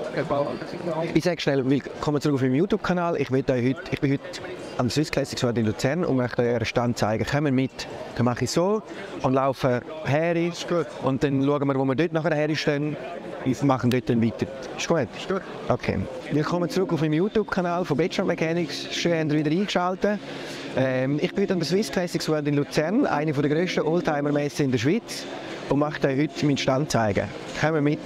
Ich sage schnell, willkommen zurück auf meinem YouTube-Kanal. Ich bin heute am Swiss Classics World in Luzern und möchte euch einen Stand zeigen. Kommen mit, dann mache ich so und laufe her und dann schauen wir, wo wir dort nachher herstehen. Wir machen dort dann weiter. Ist gut? Ist gut. Okay. Willkommen zurück auf meinem YouTube-Kanal von Bachelor Mechanics. Schön, dass ihr wieder eingeschaltet. Ich bin heute an der Swiss Classics World in Luzern, eine der grössten Oldtimer-Messen in der Schweiz, und möchte euch heute meinen Stand zeigen. Kommen mit.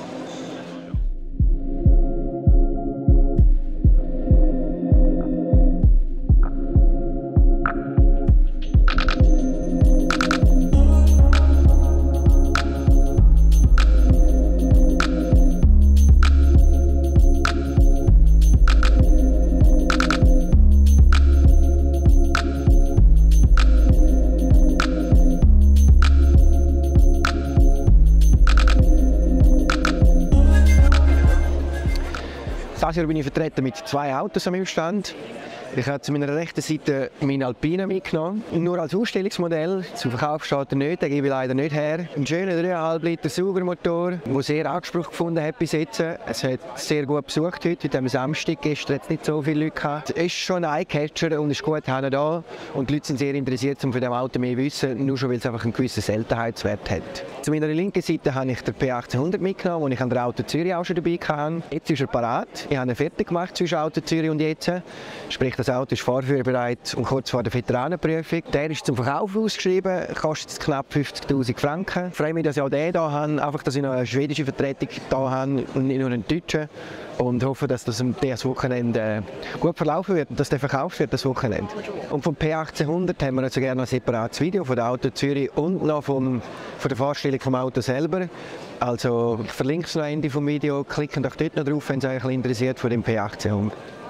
Dieses Jahr bin ich vertreten mit 2 Autos an meinem Stand. Ich habe zu meiner rechten Seite meinen Alpina mitgenommen. Nur als Ausstellungsmodell. Zum Verkauf steht er nicht, den gebe ich leider nicht her. Ein schöner 3,5 Liter Saubermotor, der sehr Anspruch gefunden hat bis jetzt. Es hat sehr gut besucht heute am Samstag. Gestern hat es nicht so viele Leute gehabt. Es ist schon ein Eyecatcher und ist gut da. Und die Leute sind sehr interessiert, um von diesem Auto mehr zu wissen, nur schon weil es einfach einen gewissen Seltenheitswert hat. Zu meiner linken Seite habe ich den P1800 mitgenommen, den ich an der Auto Zürich auch schon dabei hatte. Jetzt ist er parat. Ich habe ihn fertig gemacht zwischen Auto Zürich und jetzt. Sprich, das Auto ist fahrführbereit und kurz vor der Veteranenprüfung. Der ist zum Verkauf ausgeschrieben, kostet knapp 50'000 Franken. Ich freue mich, dass ich auch den hier habe, einfach, dass ich noch eine schwedische Vertretung hier habe und nicht nur einen deutschen. Und hoffe, dass das Wochenende gut verlaufen wird und dass der verkauft wird, das Wochenende. Und vom P1800 haben wir also gerne ein separates Video von der Auto Zürich und noch von der Vorstellung vom Auto selber. Also ich verlinke es noch am Ende vom Video, klickt doch dort noch drauf, wenn es euch interessiert von dem P1800.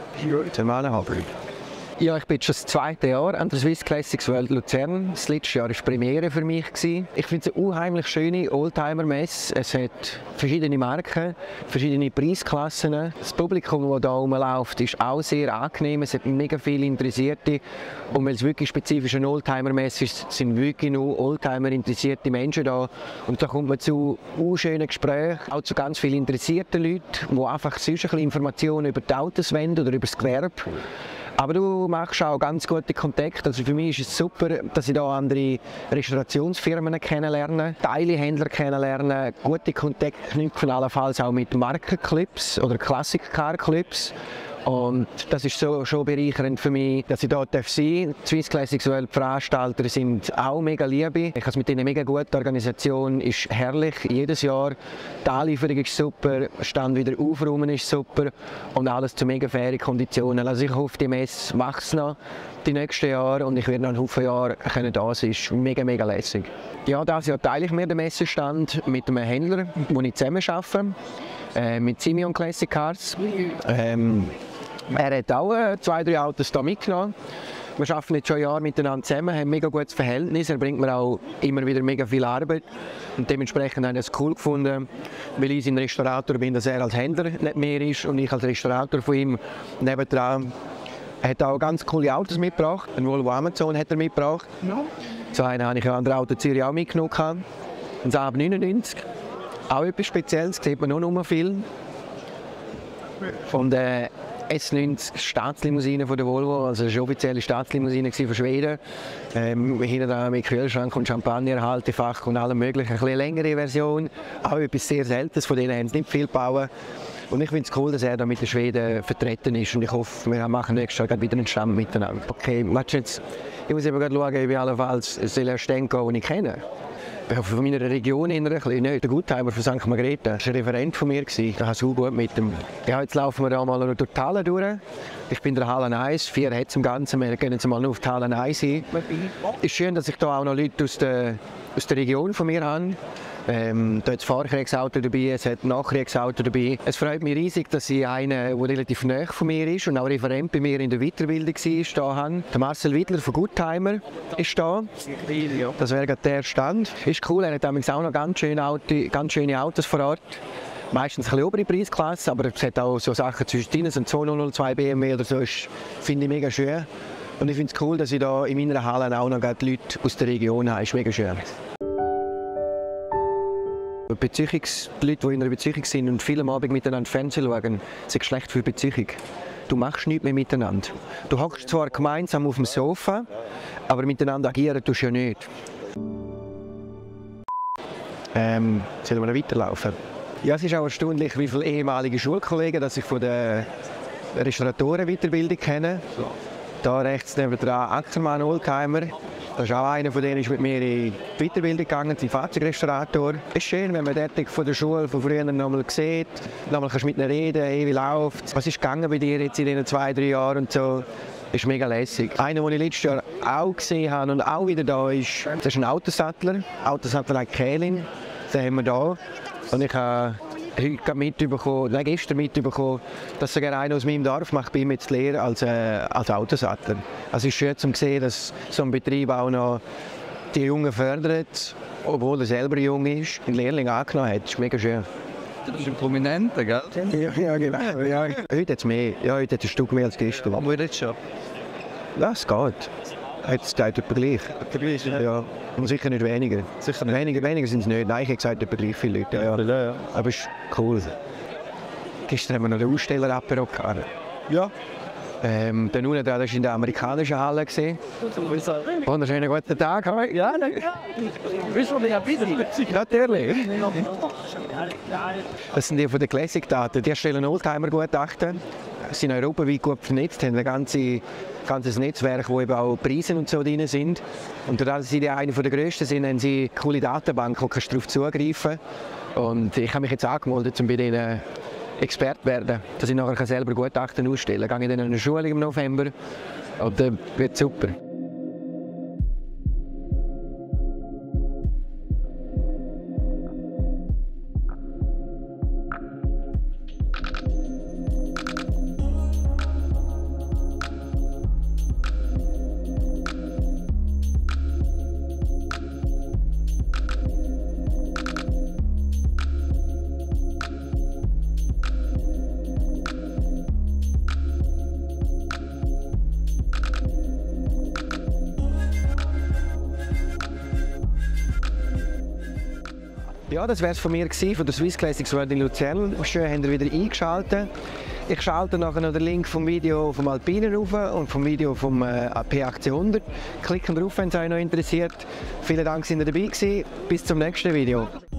Ja, ich bin schon das 2. Jahr an der Swiss Classics World Luzern. Das letzte Jahr war Premiere für mich. Ich finde es eine unheimlich schöne Oldtimer-Messe. Es hat verschiedene Marken, verschiedene Preisklassen. Das Publikum, das hier rumläuft, ist auch sehr angenehm. Es hat mega viele Interessierte. Und weil es wirklich spezifisch eine Oldtimer-Messe ist, sind wirklich nur Oldtimer-interessierte Menschen da. Und da kommt man zu schönen Gesprächen, auch zu ganz vielen interessierten Leuten, die einfach sonst ein bisschen Informationen über die Autos wollen oder über das Gewerbe. Aber du machst auch ganz gute Kontakte. Also für mich ist es super, dass ich hier andere Restaurationsfirmen kennenlerne, Teilehändler kennenlerne, gute Kontakte knüpfen, allenfalls auch mit Markenclubs oder Classic Car Clubs. Und das ist schon bereichernd für mich, dass ich hier sein darf. Die Swiss Classics World Veranstalter sind auch mega lieb. Ich habe es mit ihnen mega gut. Die Organisation ist herrlich, jedes Jahr. Die Anlieferung ist super, der Stand wieder aufräumen ist super und alles zu mega fairen Konditionen. Also ich hoffe, die Messe macht es noch die nächsten Jahre und ich werde noch ein Haufen Jahre da sein. Es ist mega, mega lässig. Ja, dieses Jahr teile ich mir den Messestand mit einem Händler, den ich zusammen arbeite, mit Simeon Classic Cars. Er hat auch 2, 3 Autos hier mitgenommen. Wir arbeiten jetzt schon Jahre miteinander zusammen, haben ein mega gutes Verhältnis. Er bringt mir auch immer wieder mega viel Arbeit. Und dementsprechend habe ich es cool gefunden, weil ich sein Restaurator bin, dass er als Händler nicht mehr ist und ich als Restaurator von ihm nebendran. Er hat auch ganz coole Autos mitgebracht. Ein Volvo Amazon hat er mitgebracht. So einen habe ich an der Auto Zürich auch mitgenommen. Ein Saab 99. Auch etwas Spezielles, sieht man noch viel. Und S90 Staatslimousine von der Volvo, also eine offizielle Staatslimousine von Schweden. Hinten da mit Kühlschrank und Champagnerhaltefach und allem möglichen. Eine etwas längere Version, auch etwas sehr Seltenes, von denen haben sie nicht viel gebaut. Und ich finde es cool, dass er da mit den Schweden vertreten ist und ich hoffe, wir machen nächstes Jahr wieder einen Stand miteinander. Okay, jetzt, ich muss eben gerade schauen, ob ich allenfalls einen Stand gehe, den ich kenne. Von meiner Region ein bisschen nicht. Der Gutheimer von St. Margrethe war ein Referent von mir. Da hast du gut mit dem. Ja, jetzt laufen wir da mal durch die Halle durch. Ich bin in der Halle 1, 4 hat es im Ganzen. Wir gehen jetzt mal nur auf die Halle 1 hin. Es ist schön, dass ich hier auch noch Leute aus der Region von mir habe. Da hat Vorkriegsauto dabei, es hat Nachkriegsauto dabei. Es freut mich riesig, dass ich einen, der relativ nahe von mir ist und auch Referent bei mir in der Weiterbildung war, habe. Der Marcel Wittler von Gutheimer ist da. Das wäre gerade der Stand. Ist cool, er hat auch noch ganz schöne Autos vor Ort. Meistens ein bisschen obere Preisklasse, aber es hat auch so Sachen zwischen ein 202 BMW oder so, finde ich mega schön. Und ich finde es cool, dass ich da in meiner Halle auch noch Leute aus der Region habe. Ist mega schön. Die Leute, die in einer Beziehung sind und viele am Abend miteinander Fernsehen schauen, sind schlecht für die Beziehung. Du machst nichts mehr miteinander. Du hockst zwar gemeinsam auf dem Sofa, aber miteinander agieren tust du ja nicht. Sollen wir noch weiterlaufen? Ja, es ist auch erstaunlich, wie viele ehemalige Schulkollegen dass ich von der Restauratoren-Weiterbildung kenne. Da rechts nebenan Ackermann Oldtimer. Das ist auch einer von denen, ist mit mir in die Weiterbildung gegangen, sein Fahrzeugrestaurator. Es ist schön, wenn man dort von der Schule von früher noch mal sieht, nochmal kannst mit ihnen reden, wie läuft. Was ist gegangen bei dir jetzt in diesen 2-3 Jahren und so. Das ist mega lässig. Einer, den ich letztes Jahr auch gesehen habe und auch wieder da ist, das ist ein Autosattler. Autosattler Kählin, den haben wir da. Und ich habe heute gestern mitbekommen, dass sogar einer aus meinem Dorf macht bei ihm jetzt Lehre als Autosattler. Also es ist schön zu sehen, dass so ein Betrieb auch noch die Jungen fördert, obwohl er selber jung ist, einen Lehrling angenommen hat. Das ist mega schön. Das ist ein Prominenter, gell? Ja, genau. Ja. Heute hat es mehr. Ja, heute hat es ein Stück mehr als gestern. Aber jetzt schon? Das geht. Jetzt geht etwa gleich. Ja. Und sicher nicht weniger. Sicher nicht. Weniger sind es nicht. Nein, ich habe gesagt, etwa gleich viele Leute. Ja. Aber es ist cool. Gestern haben wir noch den Aussteller-Apero gehabt. Ja. Dann unten da, das war in der amerikanischen Halle. Wunderschönen guten Tag. Hi. Ja, bist du nicht busy? Natürlich. Das sind die von den Classic-Daten. Die stellen Oldtimer-Gutachten. Sie sind europaweit gut vernetzt, haben ein ganzes Netzwerk, wo eben auch Preise und so drin sind. Und dadurch, dass sie einer der grössten sind, haben sie eine coole Datenbank, wo kannst du darauf zugreifen. Und ich habe mich jetzt angemeldet, um bei denen Experte werden, dass ich nachher selber Gutachten ausstellen kann. Ich gehe dann in eine Schule im November und dann wird es super. Ja, das wäre es von mir gewesen, von der Swiss Classics World in Luzern. Schön, habt ihr wieder eingeschaltet. Ich schalte nachher noch den Link vom Video vom Alpinen rauf und vom Video vom P1800. Klicken drauf, wenn es euch noch interessiert. Vielen Dank, dass ihr dabei gewesen. Bis zum nächsten Video.